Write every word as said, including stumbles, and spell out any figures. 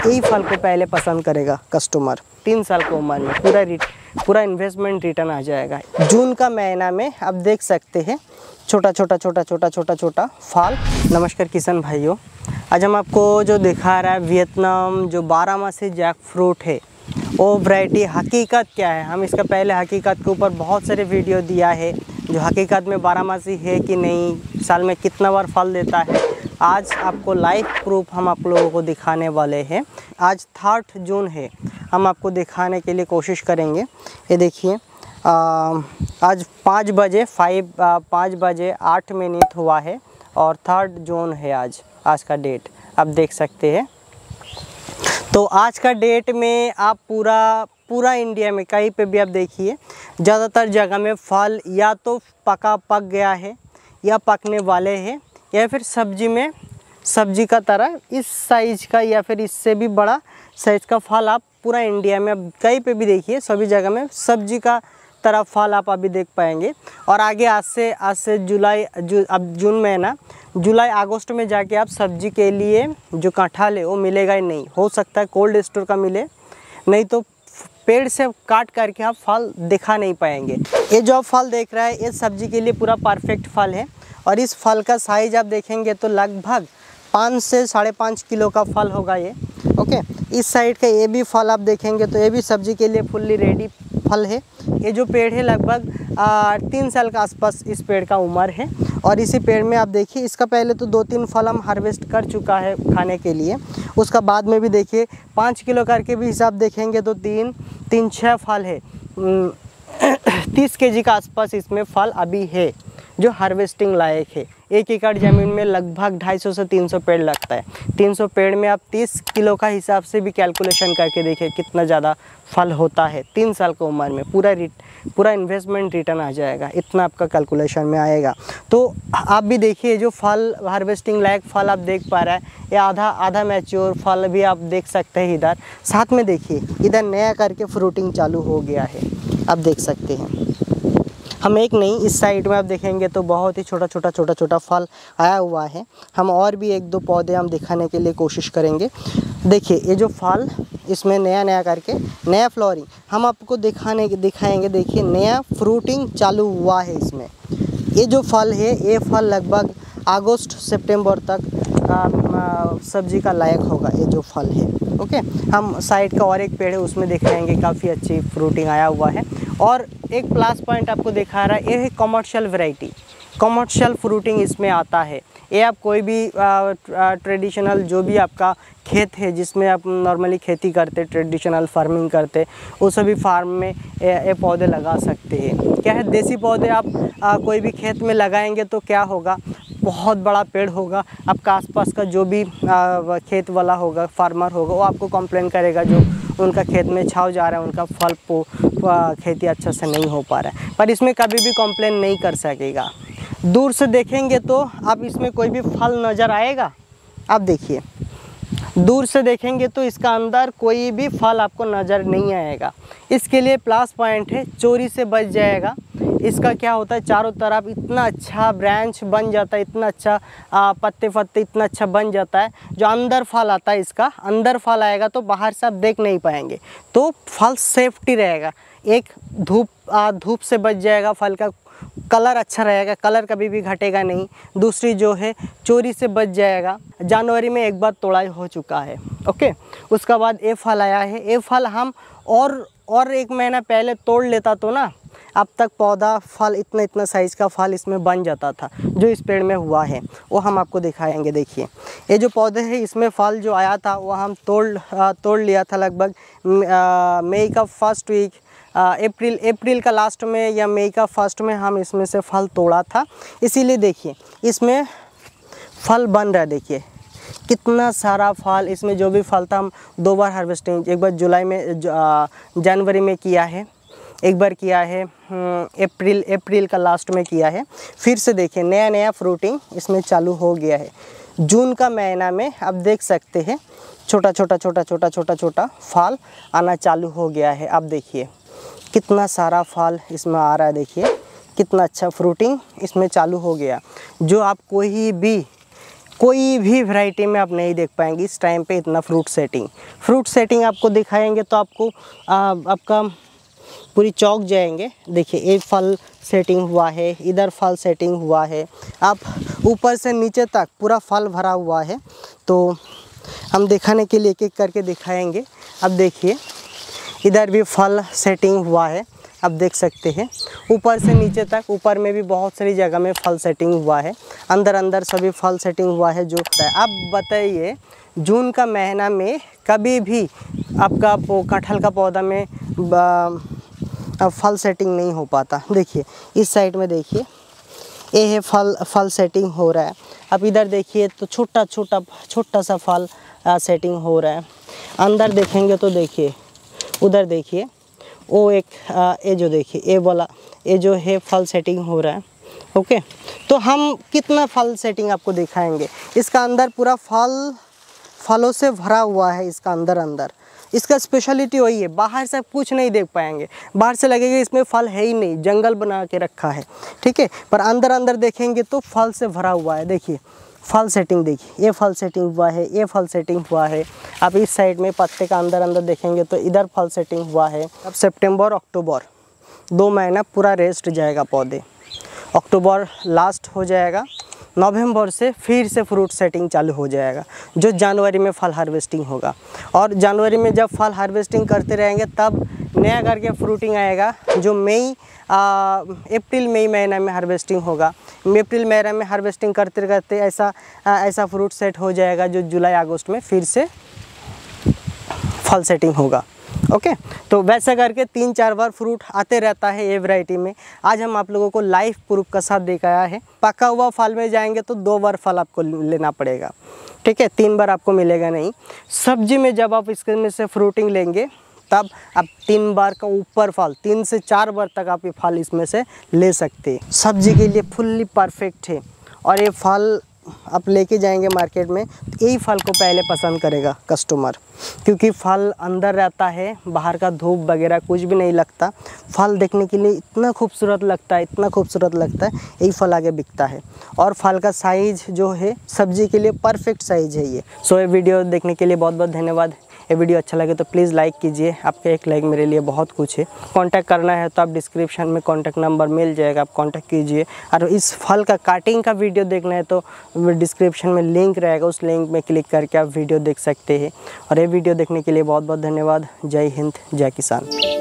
यही फल को पहले पसंद करेगा कस्टमर। तीन साल की उम्र में पूरा पूरा इन्वेस्टमेंट रिटर्न आ जाएगा। जून का महीना में आप देख सकते हैं छोटा छोटा छोटा छोटा छोटा छोटा फल। नमस्कार किसान भाइयों, आज हम आपको जो दिखा रहा है वियतनाम जो बारहमासी जैक फ्रूट है वो वैरायटी हकीकत क्या है। हम इसका पहले हकीकत के ऊपर बहुत सारे वीडियो दिया है जो हकीकत में बारहमासी है कि नहीं, साल में कितना बार फल देता है। आज आपको लाइव प्रूफ हम आप लोगों को दिखाने वाले हैं। आज थर्ड जून है, हम आपको दिखाने के लिए कोशिश करेंगे। ये देखिए आज पाँच बजे फाइव पाँच बजे आठ मिनट हुआ है और थर्ड जून है आज आज का डेट आप देख सकते हैं। तो आज का डेट में आप पूरा पूरा इंडिया में कहीं पे भी आप देखिए ज़्यादातर जगह में फल या तो पका पक गया है या पकने वाले हैं या फिर सब्जी में सब्जी का तरह इस साइज़ का या फिर इससे भी बड़ा साइज़ का फल आप पूरा इंडिया में अब कहीं पे भी देखिए सभी जगह में सब्जी का तरह फल आप अभी देख पाएंगे। और आगे आज से आज से जुलाई जू, अब जून महीना जुलाई अगस्त में जाके आप सब्जी के लिए जो कटहल है वो मिलेगा ही नहीं। हो सकता है कोल्ड स्टोर का मिले, नहीं तो पेड़ से काट करके आप फल दिखा नहीं पाएंगे। ये जो आप फल देख रहा है ये सब्जी के लिए पूरा परफेक्ट फल है और इस फल का साइज़ आप देखेंगे तो लगभग पाँच से साढ़े पाँच किलो का फल होगा ये। ओके, इस साइड का ये भी फल आप देखेंगे तो ये भी सब्जी के लिए फुल्ली रेडी फल है। ये जो पेड़ है लगभग तीन साल का आसपास इस पेड़ का उम्र है और इसी पेड़ में आप देखिए इसका पहले तो दो तीन फल हम हार्वेस्ट कर चुका है खाने के लिए। उसका बाद में भी देखिए पाँच किलो करके भी हिसाब देखेंगे तो तीन तीन छः फल है। तीस केजी का आसपास इसमें फल अभी है जो हार्वेस्टिंग लायक है। एक एकड़ ज़मीन में लगभग ढाई सौ से तीन सौ पेड़ लगता है। तीन सौ पेड़ में आप तीस किलो का हिसाब से भी कैलकुलेशन करके देखिए कितना ज़्यादा फल होता है। तीन साल की उम्र में पूरा रिट पूरा इन्वेस्टमेंट रिटर्न आ जाएगा, इतना आपका कैलकुलेशन में आएगा। तो आप भी देखिए जो फल हार्वेस्टिंग लायक फल आप देख पा रहे हैं ये आधा आधा मैच्योर फल भी आप देख सकते हैं। इधर साथ में देखिए इधर नया करके फ्रूटिंग चालू हो गया है, आप देख सकते हैं। हम एक नहीं इस साइड में आप देखेंगे तो बहुत ही छोटा छोटा छोटा छोटा फल आया हुआ है। हम और भी एक दो पौधे हम दिखाने के लिए कोशिश करेंगे। देखिए ये जो फल इसमें नया नया करके नया फ्लोरिंग हम आपको दिखाने दिखाएंगे। देखिए नया फ्रूटिंग चालू हुआ है इसमें। ये जो फल है ये फल लगभग अगस्त सितंबर तक सब्जी का लायक होगा ये जो फल है। ओके, हम साइड का और एक पेड़ है उसमें दिखाएंगे काफ़ी अच्छी फ्रूटिंग आया हुआ है। और एक प्लस पॉइंट आपको दिखा रहा है ये है कमर्शियल वैरायटी, कमर्शियल फ्रूटिंग इसमें आता है। ये आप कोई भी ट्रेडिशनल जो भी आपका खेत है जिसमें आप नॉर्मली खेती करते ट्रेडिशनल फार्मिंग करते वो सभी फार्म में ये पौधे लगा सकते हैं। क्या है देसी पौधे आप आ, कोई भी खेत में लगाएंगे तो क्या होगा, बहुत बड़ा पेड़ होगा। आपका आसपास का जो भी आ, खेत वाला होगा फार्मर होगा वो आपको कंप्लेन करेगा जो उनका खेत में छाव जा रहा है उनका फल पो खेती अच्छा से नहीं हो पा रहा है। पर इसमें कभी भी कंप्लेन नहीं कर सकेगा। दूर से देखेंगे तो आप इसमें कोई भी फल नज़र आएगा, आप देखिए दूर से देखेंगे तो इसका अंदर कोई भी फल आपको नज़र नहीं आएगा। इसके लिए प्लस पॉइंट है चोरी से बच जाएगा। इसका क्या होता है चारों तरफ इतना अच्छा ब्रांच बन जाता है, इतना अच्छा आ, पत्ते पत्ते इतना अच्छा बन जाता है। जो अंदर फल आता है इसका अंदर फल आएगा तो बाहर से आप देख नहीं पाएंगे, तो फल सेफ्टी रहेगा। एक धूप आ, धूप से बच जाएगा, फल का कलर अच्छा रहेगा, कलर कभी भी घटेगा नहीं। दूसरी जो है चोरी से बच जाएगा। जनवरी में एक बार तोड़ाई हो चुका है। ओके, उसका बाद ये फल आया है। ये फल हम और और एक महीना पहले तोड़ लेता तो ना अब तक पौधा फल इतना इतना साइज़ का फल इसमें बन जाता था जो इस पेड़ में हुआ है वो हम आपको दिखाएंगे। देखिए ये जो पौधे हैं इसमें फल जो आया था वो हम तोड़ तोड़ लिया था लगभग मई का फर्स्ट वीक, अप्रैल अप्रैल का लास्ट में या मई का फर्स्ट में हम इसमें से फल तोड़ा था। इसीलिए देखिए इसमें फल बन रहा है। देखिए कितना सारा फल इसमें जो भी फल था हम दो बार हार्वेस्टिंग, एक बार जुलाई में जनवरी में किया है, एक बार किया है अप्रैल अप्रैल का लास्ट में किया है। फिर से देखिए नया नया फ्रूटिंग इसमें चालू हो गया है। जून का महीना में आप देख सकते हैं छोटा छोटा छोटा छोटा छोटा छोटा फल आना चालू हो गया है। आप देखिए कितना सारा फल इसमें आ रहा है। देखिए कितना अच्छा फ्रूटिंग इसमें चालू हो गया। जो आप कोई भी कोई भी वैरायटी में आप नहीं देख पाएंगे इस टाइम पे इतना फ्रूट सेटिंग। फ्रूट सेटिंग आपको दिखाएंगे तो आपको आ, आपका पूरी चौक जाएंगे। देखिए एक फल सेटिंग हुआ है, इधर फल सेटिंग हुआ है, आप ऊपर से नीचे तक पूरा फल भरा हुआ है। तो हम दिखाने के लिए एक एक करके दिखाएंगे। अब देखिए इधर भी फल सेटिंग हुआ है, आप देख सकते हैं ऊपर से नीचे तक। ऊपर में भी बहुत सारी जगह में फल सेटिंग हुआ है, अंदर अंदर सभी फल सेटिंग हुआ है जो है। अब बताइए जून का महीना में कभी भी आपका कटहल का पौधा में अब फल सेटिंग नहीं हो पाता। देखिए इस साइड में देखिए ये है फल फल सेटिंग हो रहा है। अब इधर देखिए तो छोटा छोटा छोटा सा फल आ, सेटिंग हो रहा है। अंदर देखेंगे तो देखिए उधर देखिए वो एक आ, ये जो देखिए ये वाला ये जो है फल सेटिंग हो रहा है। ओके, तो हम कितना फल सेटिंग आपको दिखाएंगे। इसका अंदर पूरा फल फलों से भरा हुआ है। इसका अंदर अंदर इसका स्पेशलिटी वही है, बाहर से आप कुछ नहीं देख पाएंगे। बाहर से लगेगा इसमें फल है ही नहीं, जंगल बना के रखा है, ठीक है। पर अंदर अंदर देखेंगे तो फल से भरा हुआ है। देखिए फल सेटिंग, देखिए ये फल सेटिंग हुआ है, ये फल सेटिंग हुआ है। आप इस साइड में पत्ते का अंदर अंदर देखेंगे तो इधर फल सेटिंग हुआ है। अब सितंबर अक्टूबर दो महीना पूरा रेस्ट जाएगा पौधे। अक्टूबर लास्ट हो जाएगा, नवंबर से फिर से फ्रूट सेटिंग चालू हो जाएगा, जो जनवरी में फल हार्वेस्टिंग होगा। और जनवरी में जब फल हार्वेस्टिंग करते रहेंगे तब नया करके फ्रूटिंग आएगा, जो मई अप्रैल मई महीना में हार्वेस्टिंग होगा। अप्रैल महीना में हार्वेस्टिंग करते करते ऐसा आ, ऐसा फ्रूट सेट हो जाएगा जो जुलाई अगस्त में फिर से फल सेटिंग होगा। ओके, तो वैसा करके तीन चार बार फ्रूट आते रहता है ये वैरायटी में। आज हम आप लोगों को लाइव प्रूफ का साथ दिखाया है। पका हुआ फल में जाएंगे तो दो बार फल आपको लेना पड़ेगा, ठीक है, तीन बार आपको मिलेगा नहीं। सब्जी में जब आप इसके में से फ्रूटिंग लेंगे तब आप तीन बार का ऊपर फल, तीन से चार बार तक आप ये फल इसमें से ले सकते हैं। सब्जी के लिए फुल्ली परफेक्ट है। और ये फल आप लेके जाएंगे मार्केट में तो यही फल को पहले पसंद करेगा कस्टमर, क्योंकि फल अंदर रहता है, बाहर का धूप वगैरह कुछ भी नहीं लगता। फल देखने के लिए इतना खूबसूरत लगता है, इतना खूबसूरत लगता है, यही फल आगे बिकता है। और फल का साइज़ जो है सब्जी के लिए परफेक्ट साइज़ है ये। सो ये वीडियो देखने के लिए बहुत बहुत धन्यवाद। ये वीडियो अच्छा लगे तो प्लीज़ लाइक कीजिए, आपके एक लाइक मेरे लिए बहुत कुछ है। कांटेक्ट करना है तो आप डिस्क्रिप्शन में कांटेक्ट नंबर मिल जाएगा, आप कांटेक्ट कीजिए। और इस फल का काटिंग का वीडियो देखना है तो डिस्क्रिप्शन में लिंक रहेगा, उस लिंक में क्लिक करके आप वीडियो देख सकते हैं। और ये वीडियो देखने के लिए बहुत बहुत धन्यवाद। जय हिंद, जय किसान।